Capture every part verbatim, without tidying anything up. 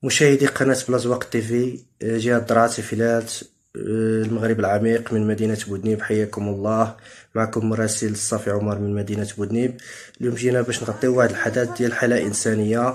مشاهدي قناة بلازوق تيفي، جهة درعا فيلات المغرب العميق من مدينة بودنيب، حياكم الله. معكم مراسل الصافي عمر من مدينة بودنيب. اليوم جينا باش نغطيو واحد الحدث ديال حالة إنسانية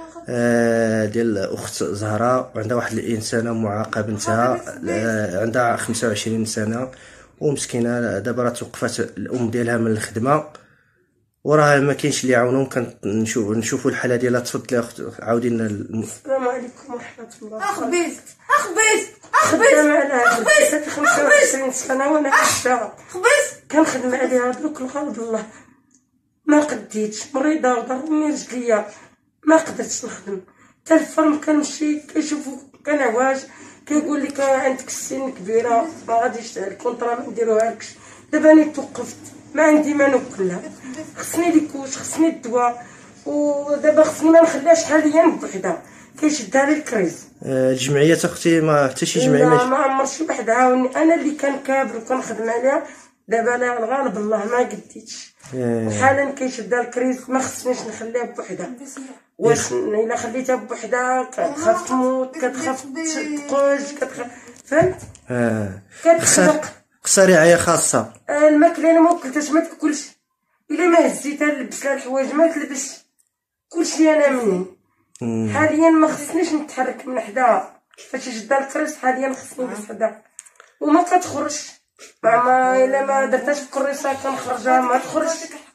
ديال أخت زهراء، وعندها واحد الإنسانة معاقة بنتها عندها خمسة وعشرين سنة ومسكينة. دابا راه توقفات الأم ديالها من الخدمة وراها ما كاينش اللي يعاونهم. كنشوف نشوفوا الحاله ديالها. تفضلي اخت، عاودي لنا. السلام عليكم ورحمه الله. اخبيز اخبيز اخبيز اخبيز خمسة وعشرين سنه وانا عايشه اخبيز كنخدم عليها دوك الغالب الله. ما قديتش، مريضه وضرني رجليا ما قدرتش نخدم. حتى الفرم كنمشي كيشوفوا كنعواج كيقول لك عندك السن كبيره ما غاديش الكونطرا ما نديروهالكش. دابا انا توقفت، ما عندي ما ناكلها، خصني لي كوش، خصني الدواء، ودابا خصني ما نخليهاش حاليا بوحدها كيشدها لي الكريز. آه الجمعيات اختي ما حتى شي جمعيه؟ لا ما عمر شي واحد عاوني، انا اللي كنكابر وكنخدم عليها. دابا لا الغالب الله ما قديتش، آه. حالا كيشدها الكريز، ما خصنيش نخليها بوحدها. واش الا خليتها بوحدها كتخاف تموت، كتخاف تقوج، كتخاف، فهمت؟ اه كتخلق خصها رعايه خاصه. الماكله انا ما وكلتهاش، ما تاكلش الا ما هزيتها نلبس لها الحوايج ما تلبسش، كلشي انا مني. حاليا ما خصنيش نتحرك من حداها، فاش شدا الكريس حاليا خصني نجلس حداها وما كتخرجش. ما الا ما درتهاش بكريسه كنخرجها ما تخرجش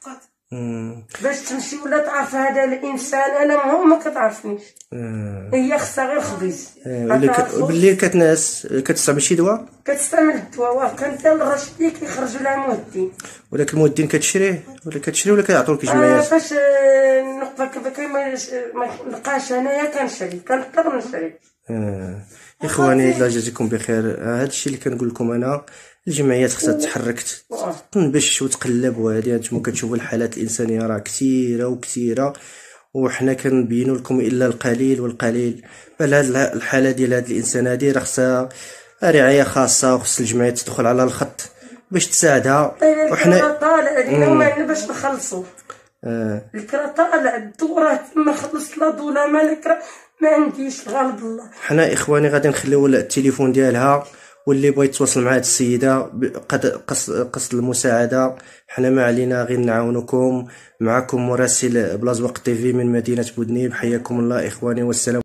باش تمشي ولا تعرف هذا الانسان. انا هو ما كتعرفنيش، هي خصها غير خبيز. بالليل كتنعس كتستعمل شي دواء؟ كتستعمل الدواء، واه كان حتى الرشدي كيخرجوا لها مهدين. ولكن المهدين كتشريه ولا كتشري ولا كيعطوك جمعيات؟ آه فاش نقفا كي ما نلقاش انايا كنشري، كنضطر نشري. آه. اخواني الله يجازيكم بخير. هذا الشيء اللي كنقول لكم انا، الجمعيات خصها تحرك تنبش وتقلب. وهذه انتم كتشوفوا الحالات الانسانيه راه كثيره وكثيره، وحنا كنبينوا لكم الا القليل والقليل. بل هذه الحاله ديال هذه الانسانه هذه راه خصها رعايه خاصه، وخص الجمعيات تدخل على الخط باش تساعدها. وحنا طالع علينا وما باش نخلصوا. آه. الكرا طالع الدوره ما خلصت لا دوله ما الكرا ما عنديش غالب الله. حنا اخواني غادي نخليو التليفون ديالها، واللي بغى يتواصل مع هاد السيده قد قصد المساعده حنا ما علينا غير نعاونكم. معكم مراسل بلازوق تيفي من مدينه بودنيب، حياكم الله اخواني والسلام.